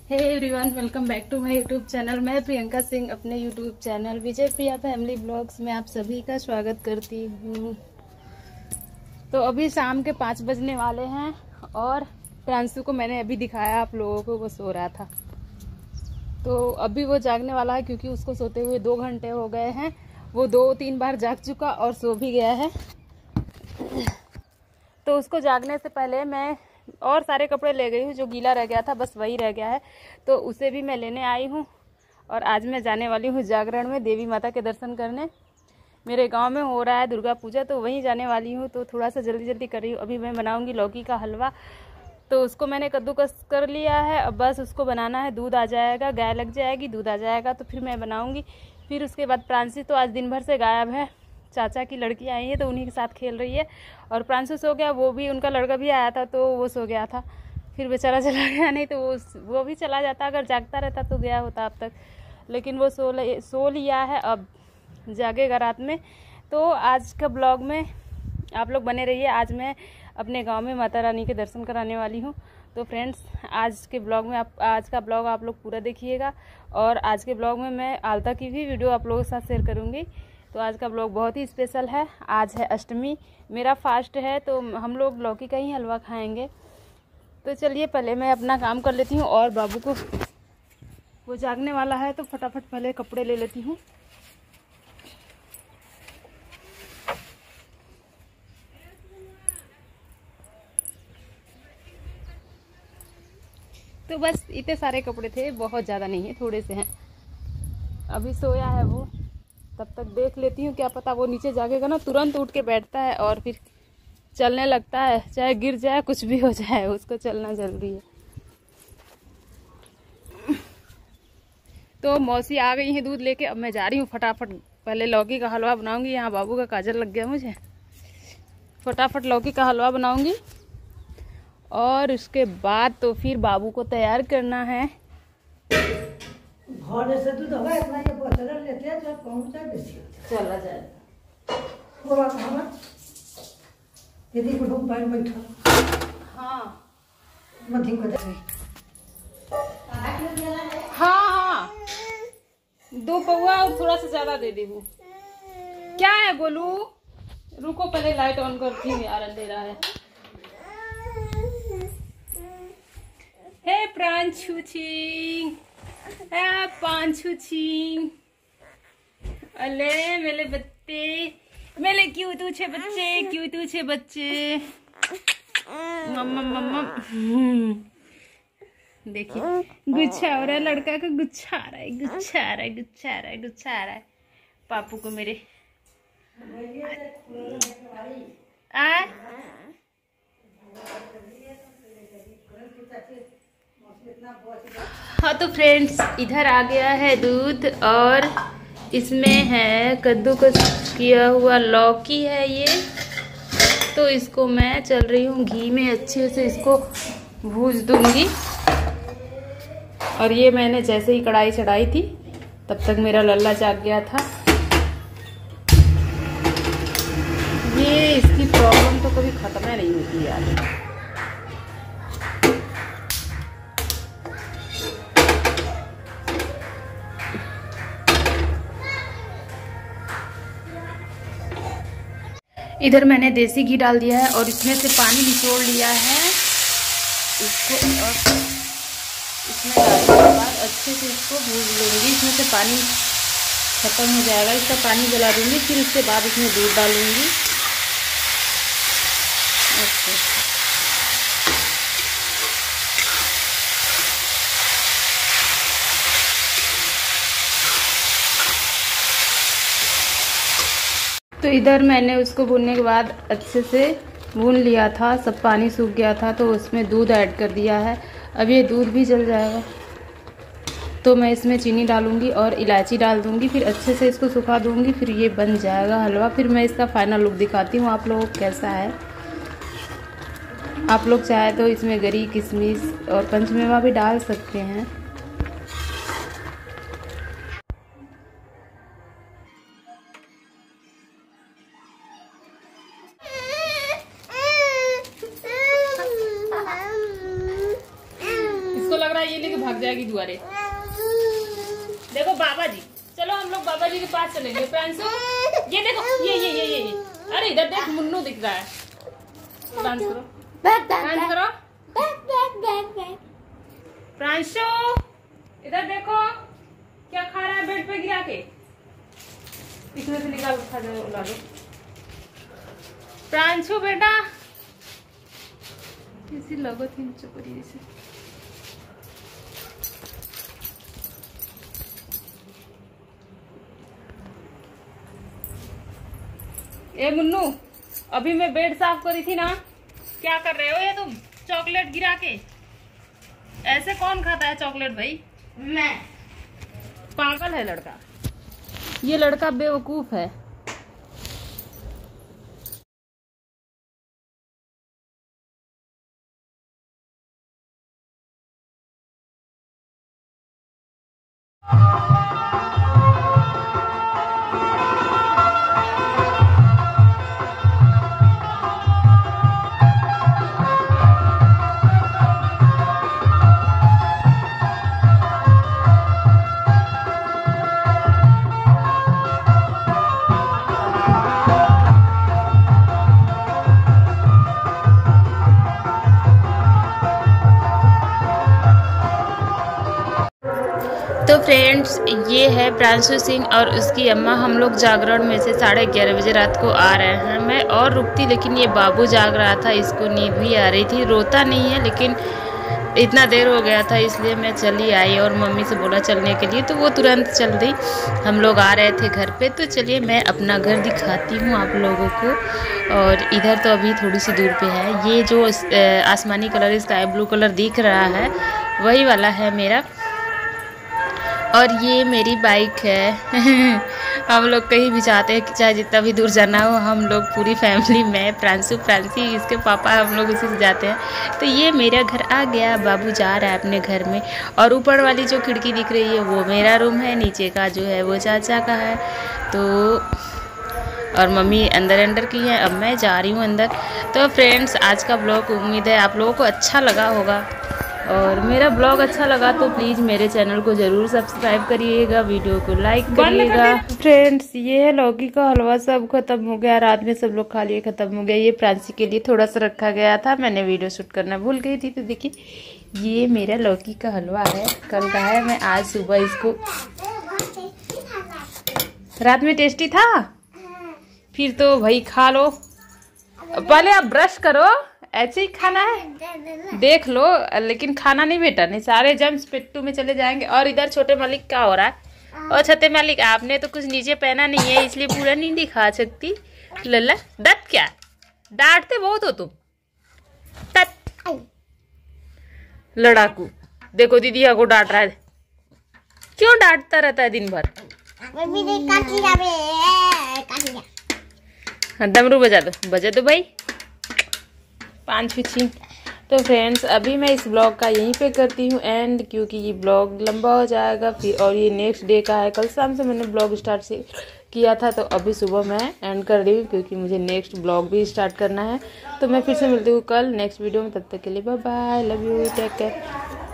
Hey everyone, welcome back to my YouTube channel. मैं प्रियंका सिंह अपने YouTube channel Vijay Priya family blogs में आप सभी का स्वागत करती हूँ। तो अभी शाम के 5 बजने वाले हैं और प्रांशु को मैंने अभी दिखाया आप लोगों को, वो सो रहा था। तो अभी वो जागने वाला है क्योंकि उसको सोते हुए 2 घंटे हो गए हैं। वो 2-3 बार जाग चुका और सो भी गया है। तो उसको जागने से पहले मैं और सारे कपड़े ले गई हूँ, जो गीला रह गया था बस वही रह गया है, तो उसे भी मैं लेने आई हूँ। और आज मैं जाने वाली हूँ जागरण में देवी माता के दर्शन करने। मेरे गांव में हो रहा है दुर्गा पूजा, तो वहीं जाने वाली हूँ। तो थोड़ा सा जल्दी जल्दी कर रही हूँ। अभी मैं बनाऊँगी लौकी का हलवा, तो उसको मैंने कद्दूकस कर लिया है। अब बस उसको बनाना है। दूध आ जाएगा, गाय लग जाएगी, दूध आ जाएगा तो फिर मैं बनाऊँगी। फिर उसके बाद प्रांशु तो आज दिन भर से गायब है। चाचा की लड़की आई है तो उन्हीं के साथ खेल रही है। और प्रांशु सो गया, वो भी, उनका लड़का भी आया था तो वो सो गया था। फिर बेचारा चला गया, नहीं तो वो भी चला जाता। अगर जागता रहता तो गया होता अब तक, लेकिन वो सो लिया है, अब जागेगा रात में। तो आज का ब्लॉग में आप लोग बने रहिए। आज मैं अपने गांव में माता रानी के दर्शन कराने वाली हूँ। तो फ्रेंड्स, आज का ब्लॉग आप लोग पूरा देखिएगा। और आज के ब्लॉग में मैं आलता की भी वीडियो आप लोगों के साथ शेयर करूँगी। तो आज का ब्लॉग बहुत ही स्पेशल है। आज है अष्टमी, मेरा फास्ट है, तो हम लोग लौकी का ही हलवा खाएंगे। तो चलिए पहले मैं अपना काम कर लेती हूँ। और बाबू को, वो जागने वाला है तो फटाफट पहले कपड़े ले लेती हूँ। तो बस इतने सारे कपड़े थे, बहुत ज़्यादा नहीं है, थोड़े से हैं। अभी सोया है वो, तब तक देख लेती हूँ। क्या पता वो नीचे जागेगा ना, तुरंत उठ के बैठता है और फिर चलने लगता है। चाहे गिर जाए, कुछ भी हो जाए, उसको चलना जरूरी है। तो मौसी आ गई है दूध लेके। अब मैं जा रही हूँ फटाफट, पहले लौकी का हलवा बनाऊंगी। यहाँ बाबू का काजल लग गया मुझे। फटाफट लौकी का हलवा बनाऊंगी और उसके बाद तो फिर बाबू को तैयार करना है। चला जाए हाँ हाँ, 2 पौवा और थोड़ा सा ज्यादा दे दे। वो क्या है गोलू? रुको पहले लाइट ऑन करती हूँ यार, अंधेरा है। हे प्रांशु छिंग, हे प्रांशु छिंग, अले मेरे बच्चे, मेरे क्यूट छे बच्चे, क्यूट छे बच्चे। मम्मा मम्मा, देखिए गुच्छा हो रहा है, लड़का का गुच्छा आ रहा है, गुच्छा आ रहा है, गुच्छा आ रहा है, गुच्छा आ रहा है पापू को मेरे। हाँ तो फ्रेंड्स, इधर आ गया है दूध और इसमें है कद्दूकस किया हुआ लौकी है ये। तो इसको मैं चल रही हूँ घी में अच्छे से इसको भूज दूंगी। और ये मैंने जैसे ही कढ़ाई चढ़ाई थी तब तक मेरा लल्ला जाग गया था। ये इसकी प्रॉब्लम तो कभी खत्म ही नहीं होती यार। इधर मैंने देसी घी डाल दिया है और इसमें से पानी निचोड़ लिया है। इसको इसमें डालने के बाद अच्छे से इसको भून लूँगी। इसमें से पानी खत्म हो जाएगा, इसका पानी जला दूँगी। फिर उसके बाद इसमें दूध डालूँगी। तो इधर मैंने उसको भूनने के बाद अच्छे से भून लिया था, सब पानी सूख गया था, तो उसमें दूध ऐड कर दिया है। अब ये दूध भी जल जाएगा तो मैं इसमें चीनी डालूंगी और इलायची डाल दूंगी। फिर अच्छे से इसको सुखा दूंगी, फिर ये बन जाएगा हलवा। फिर मैं इसका फाइनल लुक दिखाती हूँ आप लोगों को कैसा है। आप लोग चाहे तो इसमें गरी, किशमिश और पंचमेवा भी डाल सकते हैं। ये लेके भाग जाएगी दुआरे। देखो बाबा जी, चलो हम लोग बाबा जी के पास चलेंगे। प्रांशु ये देखो, ये अरे इधर देख, मुन्नू दिख रहा है। डांस करो, डांस करो। प्रांशु इधर देखो, क्या खा रहा है बेड पे गिरा के। इसमें से निकाल खा जाओ, ला दो। प्रांशु बेटा इसी लगो थी चुपड़ी से। ए मुन्नू, अभी मैं बेड साफ करी थी ना, क्या कर रहे हो ये तुम? चॉकलेट गिरा के। ऐसे कौन खाता है चॉकलेट भाई? मैं। पागल है लड़का, ये लड़का बेवकूफ है। तो फ्रेंड्स, ये है प्रांशु सिंह और उसकी अम्मा। हम लोग जागरण में से 11:30 बजे रात को आ रहे हैं। मैं और रुकती, लेकिन ये बाबू जाग रहा था, इसको नींद भी आ रही थी। रोता नहीं है, लेकिन इतना देर हो गया था इसलिए मैं चली आई और मम्मी से बोला चलने के लिए, तो वो तुरंत चल दी। हम लोग आ रहे थे घर पे। तो चलिए मैं अपना घर दिखाती हूँ आप लोगों को। और इधर तो अभी थोड़ी सी दूर पे है। ये जो आसमानी कलर, स्काई ब्लू कलर दिख रहा है, वही वाला है मेरा। और ये मेरी बाइक है। हम लोग कहीं भी जाते हैं, चाहे जितना भी दूर जाना हो, हम लोग पूरी फैमिली में, प्रांशु, प्रांसी, इसके पापा, हम लोग उसी से जाते हैं। तो ये मेरा घर आ गया। बाबू जा रहा है अपने घर में। और ऊपर वाली जो खिड़की दिख रही है वो मेरा रूम है, नीचे का जो है वो चाचा का है। तो और मम्मी अंदर की है। अब मैं जा रही हूँ अंदर। तो फ्रेंड्स, आज का ब्लॉग उम्मीद है आप लोगों को अच्छा लगा होगा। और मेरा ब्लॉग अच्छा लगा तो प्लीज़ मेरे चैनल को ज़रूर सब्सक्राइब करिएगा, वीडियो को लाइक करिएगा। फ्रेंड्स, ये है लौकी का हलवा, सब खत्म हो गया। रात में सब लोग खा लिए, खत्म हो गया। ये प्रांसी के लिए थोड़ा सा रखा गया था, मैंने वीडियो शूट करना भूल गई थी। तो देखिए, ये मेरा लौकी का हलवा है, कल का है। मैं आज सुबह इसको, रात में टेस्टी था, फिर तो भाई खा लो। पहले आप ब्रश करो, ऐसे ही खाना है, देख लो। लेकिन खाना नहीं बेटा, नहीं, सारे जम्स पेट्टू में चले जाएंगे। और इधर छोटे मालिक क्या हो रहा है? और छोटे मालिक, आपने तो कुछ नीचे पहना नहीं है, इसलिए पूरा नहीं दिखा सकती। लल्ला दत, क्या डांटते बहुत हो तुम। लड़ाकू, देखो दीदी को डांट रहा है। क्यों डांटता रहता है दिन भर? डमरू बजा दो भाई, 5 फिचिंग। तो फ्रेंड्स, अभी मैं इस ब्लॉग का यहीं पे करती हूँ एंड, क्योंकि ये ब्लॉग लंबा हो जाएगा फिर। और ये नेक्स्ट डे का है, कल शाम से मैंने ब्लॉग स्टार्ट से किया था, तो अभी सुबह मैं एंड कर रही हूँ, क्योंकि मुझे नेक्स्ट ब्लॉग भी स्टार्ट करना है। तो मैं फिर से मिलती हूँ कल नेक्स्ट वीडियो में। तब तक के लिए bye bye, love you, take care.